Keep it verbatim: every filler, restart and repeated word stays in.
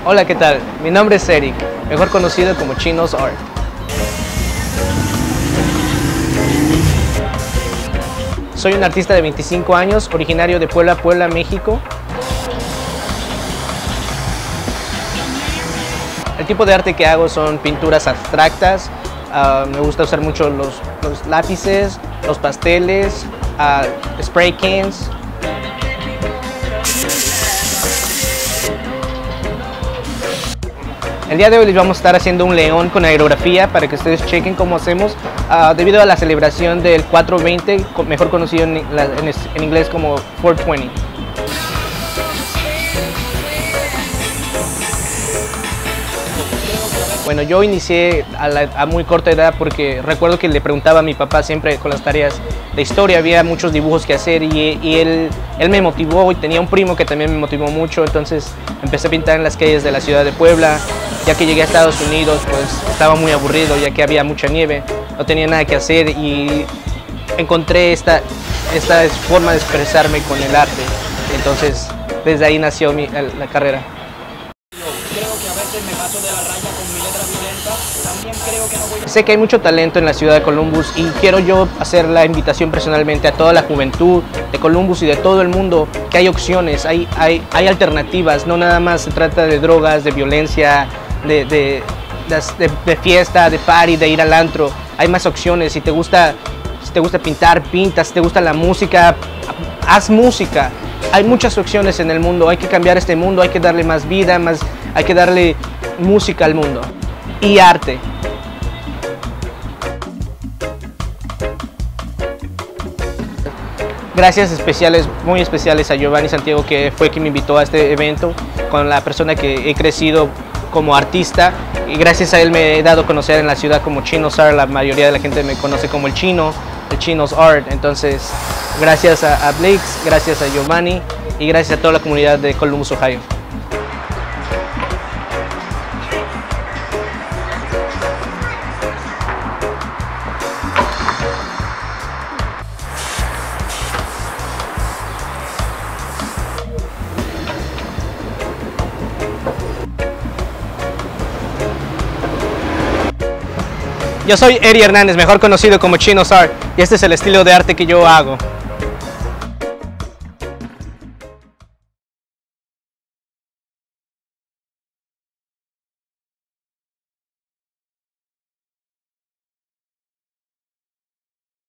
Hola, ¿qué tal? Mi nombre es Eric, mejor conocido como Chinos Art. Soy un artista de veinticinco años, originario de Puebla, Puebla, México. El tipo de arte que hago son pinturas abstractas. Uh, me gusta usar mucho los, los lápices, los pasteles, uh, spray cans. El día de hoy les vamos a estar haciendo un león con aerografía para que ustedes chequen cómo hacemos uh, debido a la celebración del cuatro veinte, mejor conocido en, en, en inglés como cuatrocientos veinte. Bueno, yo inicié a, la, a muy corta edad porque recuerdo que le preguntaba a mi papá siempre con las tareas de historia, había muchos dibujos que hacer y, y él, él me motivó y tenía un primo que también me motivó mucho, entonces empecé a pintar en las calles de la ciudad de Puebla. Ya que llegué a Estados Unidos, pues estaba muy aburrido ya que había mucha nieve, no tenía nada que hacer y encontré esta, esta forma de expresarme con el arte, entonces desde ahí nació mi, la carrera. Creo que a veces me paso de la raya con mi letra violenta. También creo que no voy a... Sé que hay mucho talento en la ciudad de Columbus y quiero yo hacer la invitación personalmente a toda la juventud de Columbus y de todo el mundo que hay opciones, hay, hay, hay alternativas, no nada más se trata de drogas, de violencia, de, de, de, de fiesta, de party, de ir al antro. Hay más opciones. Si te gusta, si te gusta pintar, pinta. Si te gusta la música, haz música. Hay muchas opciones en el mundo, hay que cambiar este mundo, hay que darle más vida, más, hay que darle música al mundo y arte. Gracias especiales, muy especiales a Giovanni Santiago, que fue quien me invitó a este evento, con la persona que he crecido como artista, y gracias a él me he dado a conocer en la ciudad como Chinos Art. La mayoría de la gente me conoce como el Chino, el Chinos Art. Entonces, gracias a, a Blix, gracias a Giovanni y gracias a toda la comunidad de Columbus, Ohio. Yo soy Eri Hernández, mejor conocido como Chinos Art, y este es el estilo de arte que yo hago.